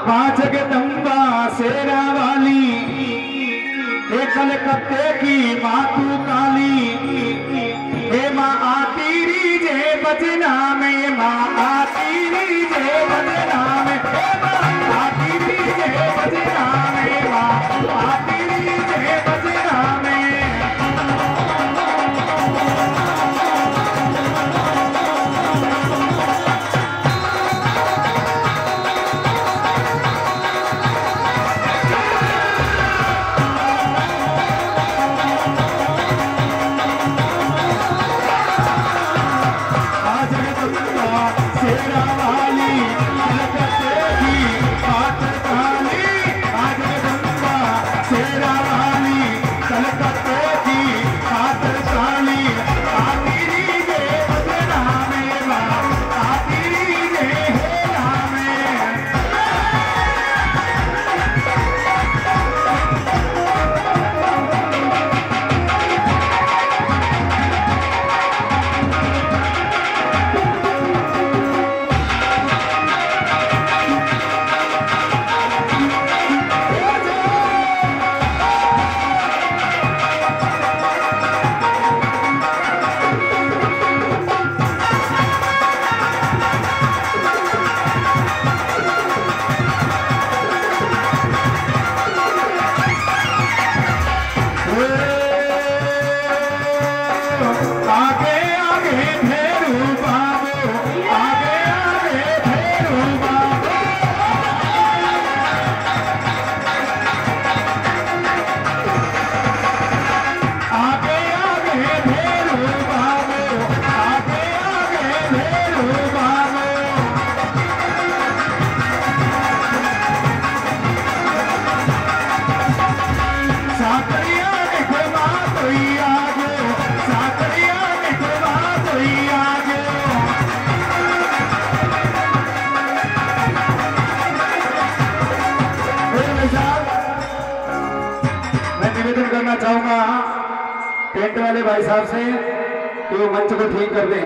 पांच जगदम्बा शेरा वाली, कलकत्ते की मातू काली, हे माँ आती रीजे बजना में, माँ आती रीजे बजना में, हे माँ आती रीजे बजना में, माँ आती रीजे बजना में। शेरा वाली कलकत्ते की मातू काली, आज जगदम्बा शेरा वाली कलकत्ते की मातू काली, आती रीजे बजना में, माँ आती रीजे हेरा में। आगे आगे भेरू बाबू, आगे आगे भेरू बाबू, आगे आगे भेरू बाबू, आगे आगे भेरू बाबू। साकरिया निकलवा कोई आगो, साकरिया निकलवा कोई आगो। मैं निवेदन करना चाहूंगा टेंट वाले भाई साहब से कि वो मंच को ठीक कर दें।